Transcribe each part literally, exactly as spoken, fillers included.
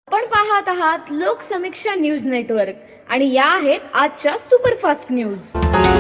आपण पाहत आहात लोकसमीक्षा न्यूज नेटवर्क आणि या आहेत आजच्या सुपरफास्ट न्यूज।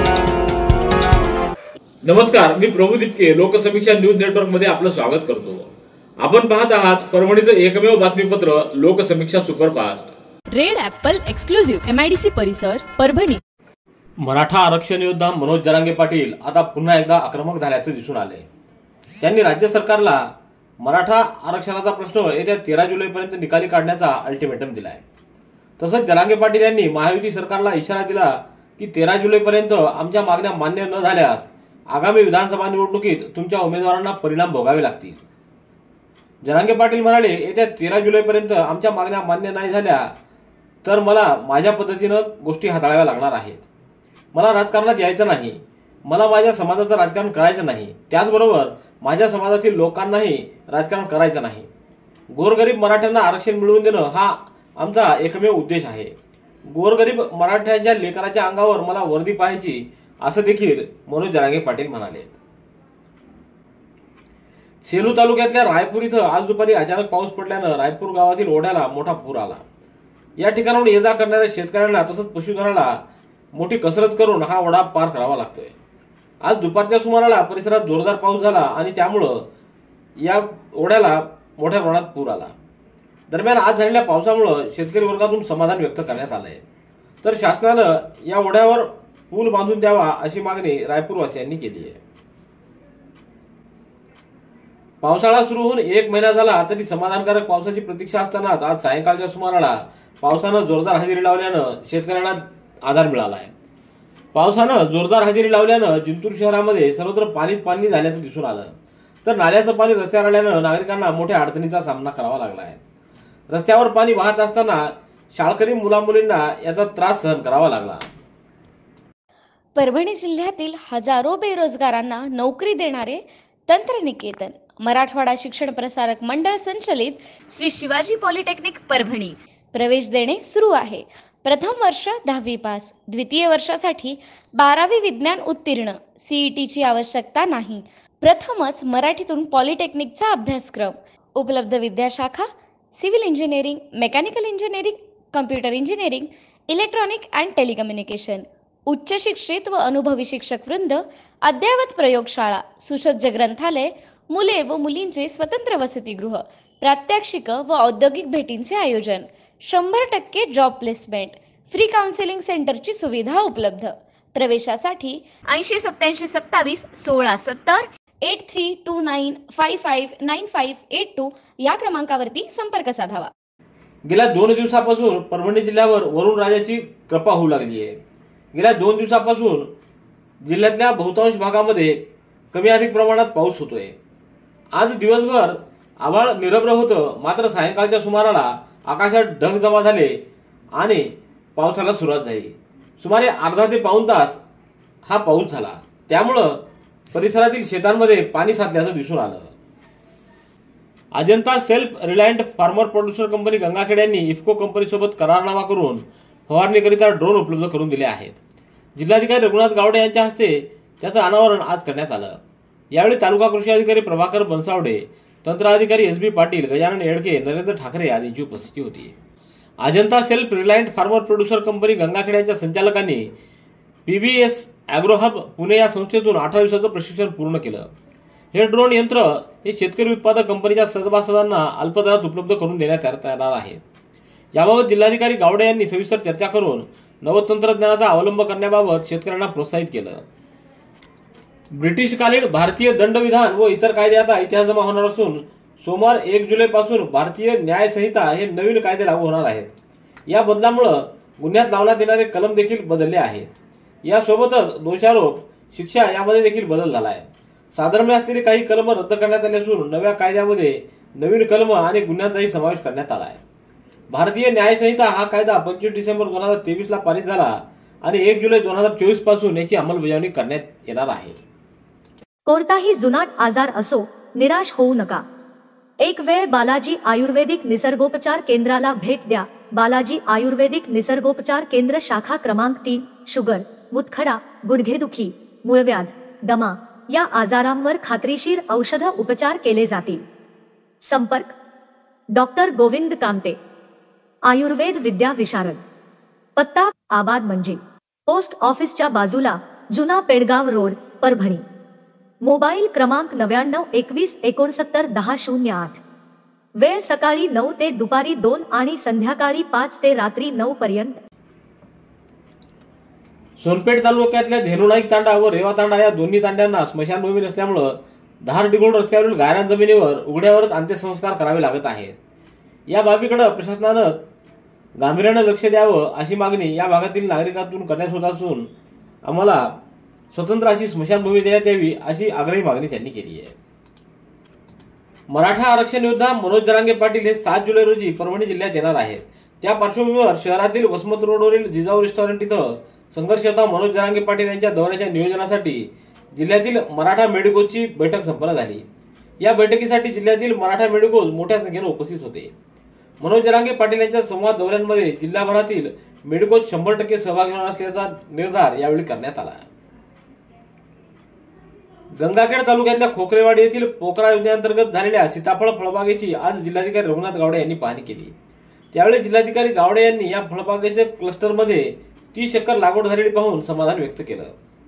नमस्कार, मी प्रभू दिपके लोकसमीक्षा न्यूज नेटवर्क मध्ये आपलं स्वागत करतो। आपण पाहत आहात परभणीचं एकमेव बातमीपत्र Loksamiksha superfast. Red Apple exclusive MIDC परिसर परभणी। मराठा आरक्षण योद्धा मनोज जरांगे पाटील आता पुन्हा एकदा आक्रमक झाल्याचं दिसून आले। त्यांनी राज्य सरकारला मराठा आरक्षणाचा प्रश्न येत्या तेरा जुलै पर्यंत निकाली काढण्याचा अल्टिमेटम दिलाय। तसंच जरांगे पाटील यांनी महायुती सरकारला इशारा दिला की तेरा जुलै पर्यंत आमच्या मागण्या मान्य न झाल्यास आगामी विधानसभा निवडणुकीत तुमच्या उमेदवारांना परिणाम भोगावे लागतील। जरांगे पाटील म्हणाले, येत्या तेरा जुलै पर्यंत आमच्या मागण्या मान्य नाही झाल्या तर मला माझ्या पद्धतीनं गोष्टी हाताळाव्या लागणार आहेत। मला राजकारणात यायचं नाही, मला माझ्या समाजाचं राजकारण करायचं नाही, त्याचबरोबर माझ्या समाजातील लोकांनाही राजकारण करायचं नाही। गोरगरीब मराठ्यांना आरक्षण मिळवून देणं हा आमचा एकमेव उद्देश आहे। गोरगरीब मराठ्यांच्या लेकराच्या अंगावर मला वर्दी पाहायची, असं देखील मनोज जरांगे पाटील म्हणाले। सेलू तालुक्यातल्या रायपूर इथं आज दुपारी अचानक पाऊस पडल्यानं रायपूर गावातील ओढ्याला मोठा पूर आला। या ठिकाणाहून ये जा करणाऱ्या शेतकऱ्यांना तसंच पशुधनाला मोठी कसरत करून हा ओढा पार करावा लागतोय। आज दुपारच्या सुमाराला परिसरात जोरदार पाऊस झाला आणि त्यामुळं या ओढ्याला मोठ्या प्रमाणात पूर आला। दरम्यान आज झालेल्या पावसामुळे शेतकरी वर्गातून समाधान व्यक्त करण्यात आलंय, तर शासनानं या ओढ्यावर पूल बांधून द्यावा अशी मागणी रायपूरवासियांनी केली आहे। पावसाळा सुरू होऊन एक महिना झाला तरी समाधानकारक पावसाची प्रतीक्षा असतानाच आज सायंकाळच्या सुमाराला पावसानं जोरदार हजेरी लावल्यानं शेतकऱ्यांना आधार मिळाला आहे। पावसानं जोरदार हजेरी लावल्यानं जिंतूर शहरामध्ये सर्वत्र पाणीच पाणी झाल्याचं दिसून आलं, तर नाल्याचं पाणी रस्त्यावर आल्यानं नागरिकांना मोठ्या अडचणीचा सामना करावा लागला आहे। रस्त्यावर पाणी वाहत असताना शाळकरी मुलामुलींना याचा त्रास सहन करावा लागला। परभणी जिल्ह्यातील हजारो बेरोजगारांना नोकरी देणारे तंत्रनिकेतन मराठवाडा शिक्षण प्रसारक मंडळ संचलित श्री शिवाजी पॉलिटेक्निक परभणी प्रवेश देणे सुरू आहे। प्रथम वर्ष दहावी पास, द्वितीय वर्षासाठी बारावी विज्ञान उत्तीर्ण, सीईटीची आवश्यकता नाही। प्रथमच मराठीतून पॉलिटेक्निकचा अभ्यासक्रम उपलब्ध। विद्याशाखा civil engineering, mechanical engineering, computer engineering, electronic and telecommunication. उच्च शिक्षित व अनुभवी शिक्षक वृंद, अद्ययावत प्रयोगशाळा, सुसज्ज ग्रंथालय, मुले व मुलींचे स्वतंत्र वसतिगृह, प्रात्यक्षिक व औद्योगिक भेटींचे आयोजन, शंभर टक्के जॉब प्लेसमेंट, फ्री काउन्सिलिंग सेंटरची सुविधा उपलब्ध। प्रवेशासाठी ऐंशी सत्याऐंशी सत्तावीस सोळा सत्तर eight three two nine five five nine five eight two या क्रमांकावरती संपर्क साधावा। गेल्या दोन दिवसापासून परभणी जिल्ह्यावर वरुण राजाची कृपा होऊ लागली आहे। गेल्या दोन दिवसापासून जिल्ह्यातल्या बहुतांश भागामध्ये कमी अधिक प्रमाणात पाऊस होतोय। आज दिवसभर आभाळ निरभ्र होतं, मात्र सायंकाळच्या सुमाराला आकाशात ढग जमा झाले आणि पावसाला सुरुवात झाली। सुमारे अर्धा ते पाऊण तास हा पाऊस झाला, त्यामुळं परिसरातील शेतांमध्ये पाणी साचल्याचं दिसून आलं। Ajanta self reliant farmer producer company Gangakhed यांनी इफ्को कंपनीसोबत करारनामा करून फवारणीकरिता ड्रोन उपलब्ध करून दिले आहेत। जिल्हाधिकारी रघुनाथ गावडे यांच्या हस्ते त्याचं अनावरण आज करण्यात आलं। यावेळी तालुका कृषी अधिकारी प्रभाकर बनसावडे, तंत्र अधिकारी एस बी पाटील, गजानन येडके, नरेंद्र ठाकरे आदींची उपस्थिती होती। Ajanta self reliant farmer producer company Gangakhed यांच्या संचालकांनी पीबीएस अॅग्रो हब पुणे या संस्थेतून अठरा दिवसाचं प्रशिक्षण पूर्ण केलं। हे ड्रोन यंत्र हे शेतकरी उत्पादक कंपनीच्या सदस्यांना अल्पदरात उपलब्ध करून देण्यात येणार आहे। याबाबत जिल्हाधिकारी गावडे यांनी सविस्तर चर्चा करून नवतंत्रज्ञानाचा अवलंब करण्याबाबत शेतकऱ्यांना प्रोत्साहित केलं। ब्रिटिशकालीन भारतीय दंडविधान व इतर कायदे आता इतिहास जमा होणार असून सोमवार एक जुलै पासून भारतीय न्याय संहिता हे नवीन कायदे लागू होणार आहेत। या बदलामुळे गुन्ह्यात लावण्यात येणारे कलम देखील बदलले आहेत। यासोबतच दोषारोप, शिक्षा यामध्ये देखील बदल झाला आहे। साधर्म्य असलेली काही कलम रद्द करण्यात आली असून नव्या कायद्यामध्ये नवीन कलम आणि गुन्ह्यांचाही समावेश करण्यात आला आहे। भारतीय न्याय संहिता हा कायदा पंचवीस डिसेंबर दोन हजार तेवीस ला पारित झाला आणि एक जुलै दोन हजार चोवीस पासून याची अंमलबजावणी करण्यात येणार आहे। कोणताही जुनाट आजार असो, निराश होऊ नका। एक वेळ बालाजी आयुर्वेदिक निसर्गोपचार केंद्राला भेट द्या। बालाजी आयुर्वेदिक निसर्गोपचार केंद्र, शाखा क्रमांक तीन, शुगर, मुतखडा, गुडघेदुखी, मूळव्याध, दमा या आजारांवर खात्रीशीर औषध उपचार केले जातील। संपर्क डॉक्टर गोविंद कामते, आयुर्वेद विद्या विशारद. पत्ता आबाद मंजी, पोस्ट ऑफिसच्या बाजूला, जुना पेडगाव रोड, परभणी. मोबाईल क्रमांक नव्याण्णव एकवीस एकोणसत्तर दहा शून्य आठ. वेळ सकाळी नऊ ते दुपारी दोन आणि संध्याकाळी पाच ते रात्री नऊ पर्यंत. सोनपेठ तालुक्यातल्या धेनुनाईक तांडा व रेवा तांडा या दोन्ही तांड्यांना स्मशानभूमी नसल्यामुळे धार डिगोड रस्त्यावरील गायरान जमिनीवर उघड्यावरच अंत्यसंस्कार करावे लागत आहेत. या बाबीकडे प्रशासनानं गांभीर्यानं लक्ष द्यावं अशी मागणी या भागातील नागरिकांतून करण्यात होत असून आम्हाला स्वतंत्र अशी स्मशानभूमी देण्यात यावी अशी आग्रही मागणी त्यांनी केली आहे. मराठा आरक्षण योद्धा मनोज जरांगे पाटील हे सात जुलै रोजी परभणी जिल्ह्यात येणार आहेत. त्या पार्श्वभूमीवर शहरातील वसमत रोडवरील जिजाऊ रेस्टॉरंट इथं संघर्ष योद्धा मनोज जरांगे पाटील यांच्या दौऱ्याच्या नियोजनासाठी जिल्ह्यातील मराठा मेडिकोजची बैठक संपन्न झाली. या बैठकीसाठी जिल्ह्यातील मराठा मेडिकोज मोठ्या संख्येने उपस्थित होते. मनोज जरांगे पाटील यांच्या संवाद दौऱ्यांमध्ये जिल्हाभरातील मेडिकोज शंभर टक्के सहभागी होणार असल्याचा निर्धार यावेळी करण्यात आला. गंगाखेड तालुक्यातल्या खोकरेवाडी येथील पोकरा योजनेअंतर्गत झालेल्या सीताफळ फळबागेची आज जिल्हाधिकारी रघुनाथ गावडे यांनी पाहणी केली. त्यावेळी जिल्हाधिकारी गावडे यांनी या फळबागेच्या क्लस्टरमध्ये तीस एकर लागवड झालेली पाहून समाधान व्यक्त केलं.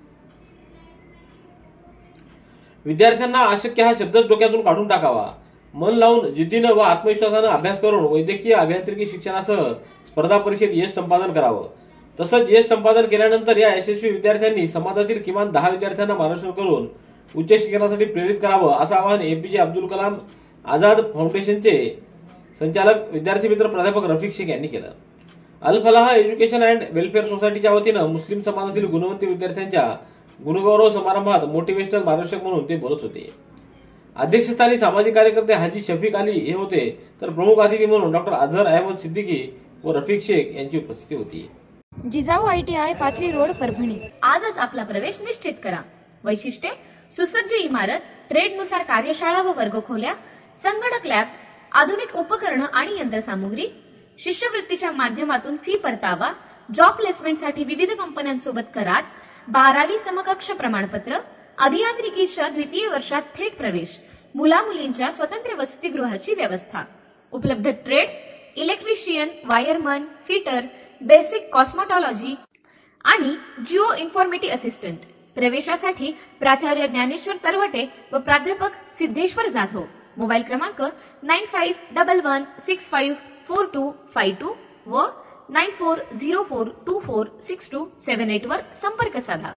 विद्यार्थ्यांना अशक्य हा शब्दच डोक्यातून काढून टाकावा, मन लावून जिद्दीनं व आत्मविश्वासानं अभ्यास करून वैद्यकीय अभियांत्रिकी शिक्षणासह स्पर्धा परीक्षेत यश संपादन करावं. तसंच यश संपादन केल्यानंतर या यशस्वी विद्यार्थ्यांनी समाजातील किमान दहा विद्यार्थ्यांना मार्गदर्शन करून उच्च शिक्षणासाठी प्रेरित करावं असं आवाहन एपीजे अब्दुल कलाम आझाद फाउंडेशनचे संचालक विद्यार्थी मित्र प्राध्यापक रफिक शेख यांनी केलं. Al Falah education and welfare सोसायटीच्या वतीनं मुस्लिम समाजातील गुणवंत विद्यार्थ्यांच्या गुणगौरव समारंभात मोटिवेशनल मार्गदर्शक म्हणून ते बोलत होते. अध्यक्षस्थानी सामाजिक कार्यकर्ते हाजी शफीक अली हे होते, तर प्रमुख अतिथी म्हणून डॉक्टर अझहर अहमद सिद्दीकी व रफिक शेख यांची उपस्थिती होती. Jijau ITI Pathri road, Parbhani. आजच आपला प्रवेश निश्चित करा. वैशिष्ट्ये: सुसज्ज इमारत, ट्रेडनुसार कार्यशाळा व वर्गखोल्या, संगणक लॅब, आधुनिक उपकरणं आणि यंत्रसामुग्री, शिष्यवृत्तीच्या माध्यमातून फी परतावा, जॉब प्लेसमेंटसाठी विविध कंपन्यांसोबत करार, बारावी समकक्ष प्रमाणपत्र, अभियांत्रिकीच्या द्वितीय वर्षात थेट प्रवेश, मुला मुलींच्या स्वतंत्र वसतिगृहाची व्यवस्था, उपलब्ध trade, electrician, wireman, fitter, basic cosmetology आणि जिओ इन्फॉर्मेटी असिस्टंट. प्रवेशासाठी प्राचार्य ज्ञानेश्वर तरवटे व प्राध्यापक सिद्धेश्वर जाधव. मोबाईल क्रमांक nine five double one six five four two five two व nine four zero four two four six two seven eight वर संपर्क साधा.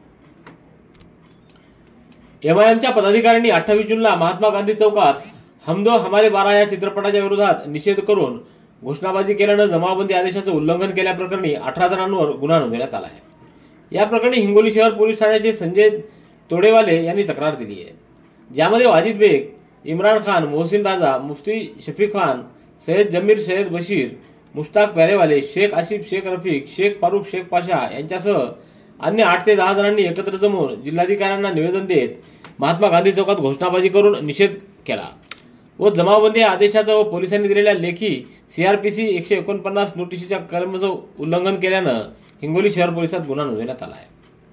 एमआयएमच्या पदाधिकाऱ्यांनी अठ्ठावीस जूनला महात्मा गांधी चौकात हम दो हमारे बारा या चित्रपटाच्या विरोधात निषेध करून घोषणाबाजी केल्यानं जमावबंदी आदेशाचं उल्लंघन केल्याप्रकरणी अठरा जणांवर गुन्हा नोंदवण्यात आला आहे. या प्रकरणी हिंगोली शहर पोलीस ठाण्याचे संजय तोडेवाले यांनी तक्रार दिली आहे, ज्यामध्ये वाजिद बेग, इम्रान खान, मोहसिन राजा, मुफ्ती शफीक खान, सय्यद जमीर सय्यद बशीर, मुश्ताक प्यारेवाले, शेख आसिफ शेख रफीक, शेख फारुख शेख पाशा यांच्यासह अन्य आठ ते दहा जणांनी एकत्र जमून जिल्हाधिकाऱ्यांना निवेदन देत महात्मा गांधी चौकात घोषणाबाजी करून निषेध केला व जमावबंदी आदेशाचा व पोलिसांनी दिलेल्या लेखी सीआरपीसी एकशे एकोणपन्नास नोटिशीच्या कलमाचं उल्लंघन केल्यानं हिंगोली शहर पोलिसात गुन्हा नोंदवण्यात आला आहे.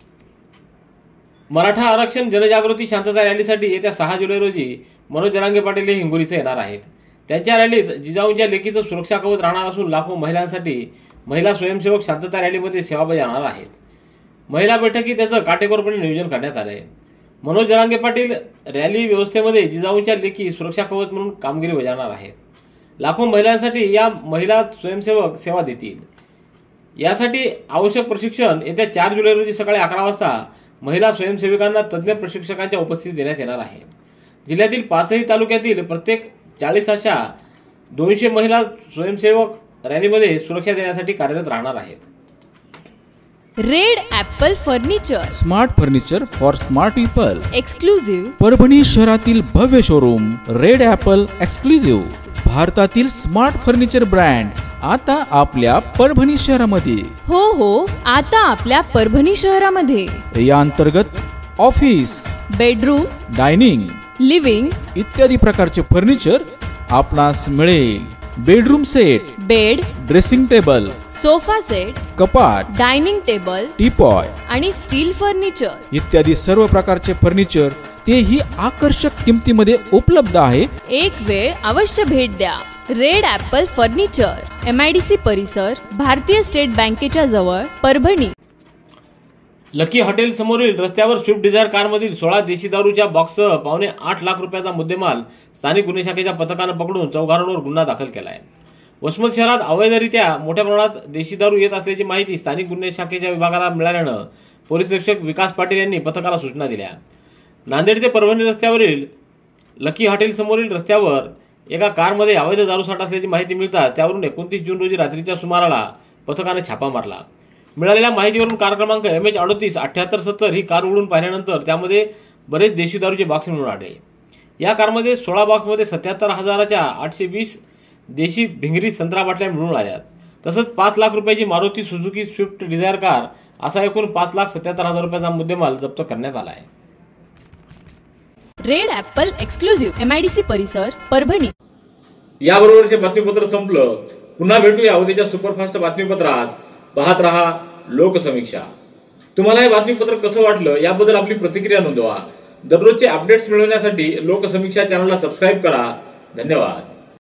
मराठा आरक्षण जनजागृती शांतता रॅलीसाठी येत्या सहा जुलै रोजी मनोज जरांगे पाटील हे हिंगोलीचे येणार आहेत. त्यांच्या रॅलीत जिजाऊंच्या लेखीचं सुरक्षा कवच राहणार असून लाखो महिलांसाठी महिला स्वयंसेवक शांतता रॅलीमध्ये सेवा बजावणार आहेत. महिला बैठकीत त्याचं काटेकोरपणे नियोजन करण्यात आलं आहे. मनोज जरांगे पाटील रॅली व्यवस्थेमध्ये जिजाऊंच्या लेखी सुरक्षा कवच म्हणून कामगिरी बजावणार आहेत. लाखो महिलांसाठी या महिला स्वयंसेवक सेवा देतील. यासाठी आवश्यक प्रशिक्षण येत्या चार जुलै रोजी सकाळी अकरा वाजता महिला स्वयंसेविकांना तज्ज्ञ प्रशिक्षकांच्या उपस्थितीत देण्यात येणार आहे. जिल्ह्यातील पाचही तालुक्यातील प्रत्येक चाळीस अशा दोनशे महिला स्वयंसेवक रॅलीमध्ये सुरक्षा देण्यासाठी कार्यरत राहणार आहेत. Red Apple furniture, smart furniture for smart people. Exclusive Parbhani शहरातील भव्य शोरूम रेड ॲपल एक्सक्लुझिव्ह. भारतातील स्मार्ट फर्निचर ब्रँड आता आपल्या परभणी शहरामध्ये. हो हो आता आपल्या परभणी शहरामध्ये. या अंतर्गत ऑफिस, बेडरूम, डायनिंग, लिव्हिंग इत्यादी प्रकारचे फर्निचर आपणास मिळेल. Bedroom set, bed, dressing table, sofa set, कपाट, डायनिंग टेबल, टीपॉय आणि स्टील फर्निचर इत्यादी सर्व प्रकारचे फर्निचर तेही आकर्षक किमतीमध्ये उपलब्ध आहे. एक वेळ अवश्य भेट द्या. Red Apple furniture, M I D C परिसर, भारतीय स्टेट बँकेच्या जवळ, परभणी. लकी हॉटेल समोरील रस्त्यावर स्विफ्ट डिझायर कारमधील सोळा देशी दारूच्या बॉक्ससह पावणे आठ लाख रुपयाचा मुद्देमाल स्थानिक गुन्हे शाखेच्या पथकानं पकडून चौघांवर गुन्हा दाखल केला आहे. वसमत शहरात अवैधरित्या मोठ्या प्रमाणात देशी दारू येत असल्याची माहिती स्थानिक गुन्हे शाखेच्या विभागाला मिळाल्यानं पोलीस निरीक्षक विकास पाटील यांनी पथकाला सूचना दिल्या. नांदेड ते परभणी रस्त्यावरील लकी हॉटेल समोरील रस्त्यावर एका कारमध्ये अवैध दारू साठा असल्याची माहिती मिळताच त्यावरून एकोणतीस जून रोजी रात्रीच्या सुमाराला पथकाने छापा मारला. मिळालेल्या माहितीवरून कार क्रमांक एम एच अडतीस अठ्ठ्याहत्तर सत्तर ही कार उघडून पाहिल्यानंतर त्यामध्ये बरेच देशी दारूचे बॉक्स मिळून आले. या कारमध्ये सोळा बॉक्समध्ये सत्याहत्तर हजाराच्या आठशे वीस देशी भिंगरी संत्रा बाटल्या मिळून आल्यात. तसंच पाच लाख रुपयाची Maruti Suzuki Swift Dzire car असा एकूण पाच लाख सत्याहत्तर हजार रुपयाचा मुद्देमाल जप्त करण्यात आला आहे. Red Apple exclusive, M I D C परिसर, परभणी. याबरोबरचे बातमीपत्र संपलं. पुन्हा भेटूया उद्याच्या सुपरफास्ट बातमीपत्रात. पाहत रहा लोकसमीक्षा. तुम्हाला हे बातमीपत्र कसं वाटलं याबद्दल आपली प्रतिक्रिया नोंदवा. दररोजचे अपडेट्स मिळवण्यासाठी लोकसमीक्षा चॅनलला सबस्क्राईब करा. धन्यवाद.